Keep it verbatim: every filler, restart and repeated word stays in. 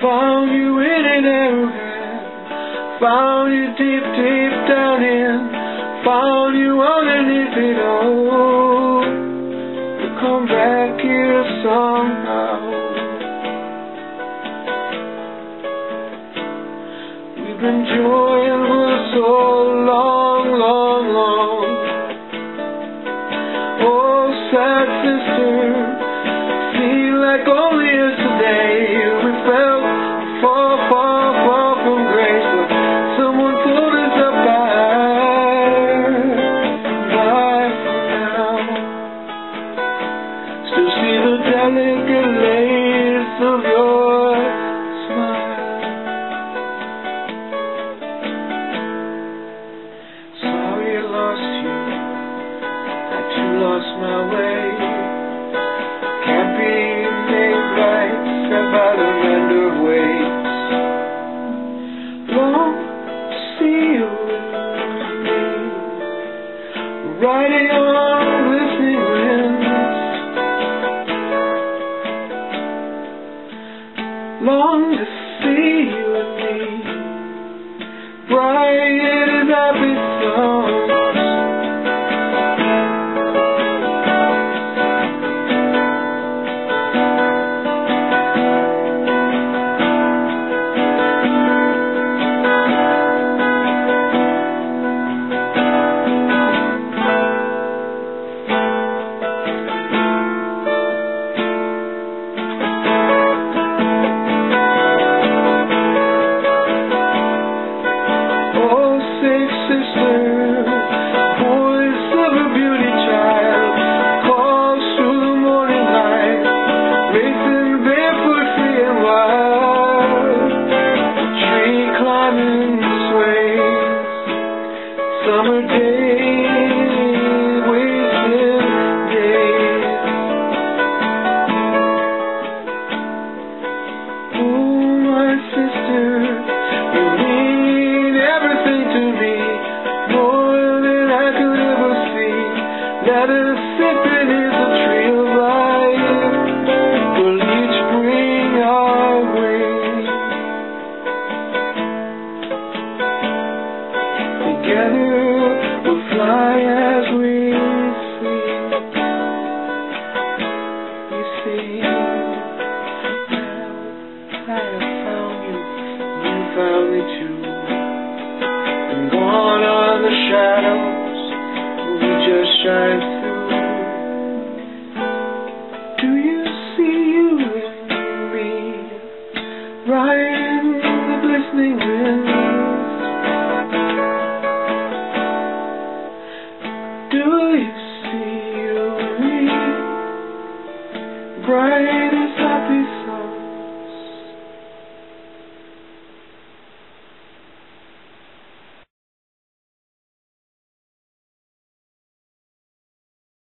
Found you in an arrowhead, found you deep, deep down in, found you underneath it all. We'll come back here somehow. We've been joined for so long, long, long. Oh, sad sister, feel like only yesterday we felt far, far, far from grace, but someone pulled us up by, by for now. Still see the delicate lace of your smile. Sorry I lost you, I too lost my way. Can't be made right except by the end of ways. Long to see you with me, riding on glistening winds. Long to see you with me, bright as happy songs. Summer days, wasted days. Oh, my sister, you mean everything to me, more than I could ever see. That a recipient is a tree of life, will each bring our way. Together we'll fly as we sleep. You see, now I have found you, you found me too, and gone are the shadows, we just shine through.